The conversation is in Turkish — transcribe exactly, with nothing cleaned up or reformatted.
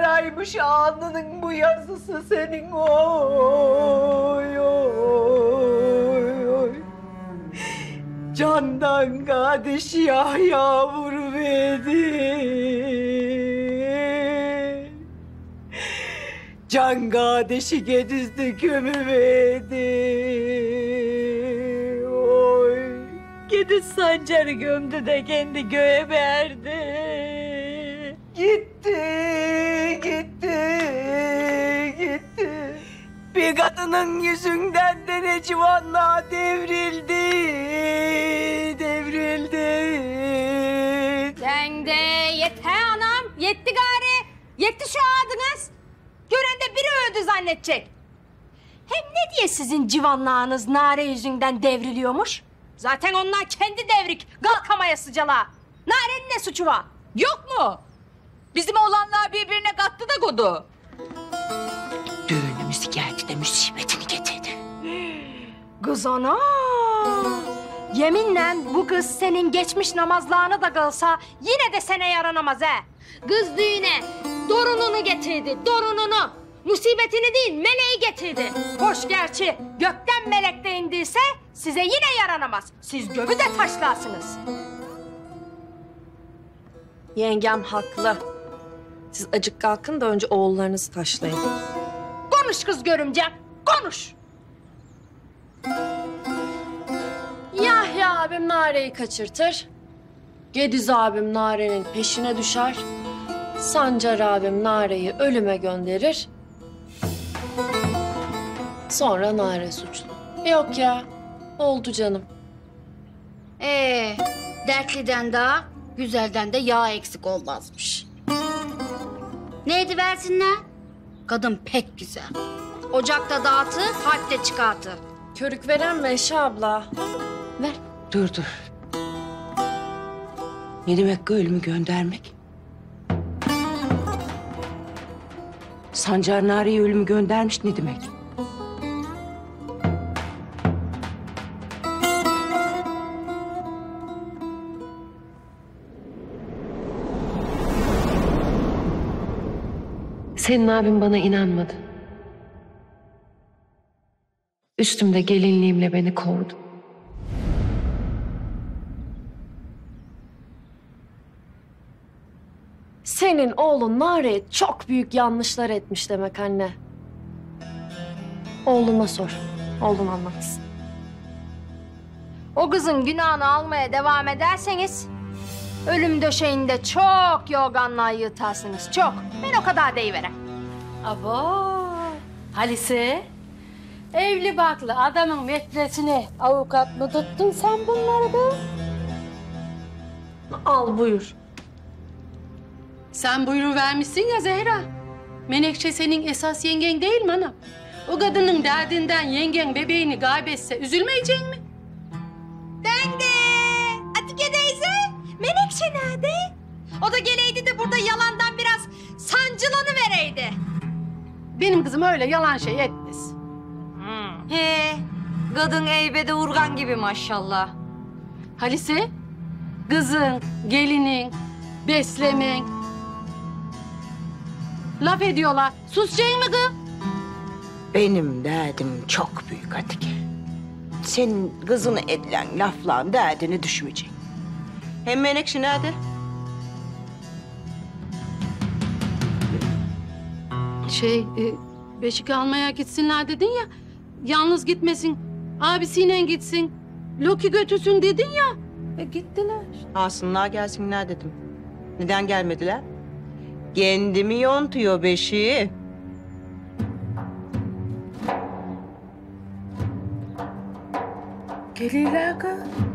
yaymış alnının bu yazısı senin oy oy oy. Candan kardeş Yahya vurverdi. Can kardeşi gedizde gömüverdi. Oy. Gediz Sancar'ı gömdü de kendi göğe verdi. Gitti, gitti, gitti. Bir kadının yüzünden de ne civanlığa devrildi, devrildi. Sen de yeter anam, yetti gari. Yetti şu adınız. Gören de biri öldü zannedecek. Hem ne diye sizin civanlağınız Nare yüzünden devriliyormuş? Zaten onlar kendi devrik, kalkamaya sıcala. Nare'nin ne suçu var? Yok mu? Bizim oğlanlar birbirine kattı da kodu. Düğünümüz geldi de musibetini getirdi. Kız ana! Yeminle bu kız senin geçmiş namazlarına da kalsa yine de sana yaranamaz he. Kız düğüne dorununu getirdi, dorununu. Musibetini değil, meleği getirdi. Hoş gerçi gökten melek de indiyse size yine yaranamaz. Siz göbü de taşlarsınız. Yengem haklı. Siz acık kalkın da önce oğullarınızı taşlayın. Konuş kız görümcem, konuş. Yahya abim Nare'yi kaçırtır. Gediz abim Nare'nin peşine düşer. Sancar abim Nare'yi ölüme gönderir. Sonra Nare suçlu. Yok ya, oldu canım. Ee, dertliden daha, güzelden de yağ eksik olmazmış. Neydi versinler? Kadın pek güzel. Ocakta dağıtı, harpte çıkartı. Körük veren Meşe abla. Ver. Dur dur. Ne demek ki ölümü göndermek? Sancar Nare'ye ölümü göndermiş ne demek? Senin abin bana inanmadı. Üstümde gelinliğimle beni kovdu. Senin oğlun Nare'ye çok büyük yanlışlar etmiş demek anne. Oğluna sor. Oğlun anlatsın. O kızın günahını almaya devam ederseniz ölüm döşeğinde çok yorganlığa yırtarsınız, çok. Ben o kadar deyiverem. Abo, Halise, evli barklı adamın metresini avukat mı tuttun sen bunları be? Al buyur. Sen buyruğu vermişsin ya Zehra. Menekşe senin esas yengen değil mi anam? O kadının derdinden yengen bebeğini kaybetse üzülmeyecek mi? Dende! Atike teyze, Menekşe nerede? O da geleydi de burada yalandan biraz sancılanı vereydi. Benim kızım öyle yalan şey etmez. He, kadın eybede urgan gibi maşallah. Halise, kızın, gelinin, beslemen. Laf ediyorlar. Susacak mı kız? Benim derdim çok büyük Atike. Senin kızını edilen lafların derdini düşmeyecek. Hem Menekşe nerede? Şey, e, beşik almaya gitsinler dedin ya. Yalnız gitmesin, abisiyle gitsin. Loki götürsün dedin ya. E, gittiler. Alsınlar gelsinler dedim. Neden gelmediler? Kendimi yontuyor beşiği. Geliyorlar kız.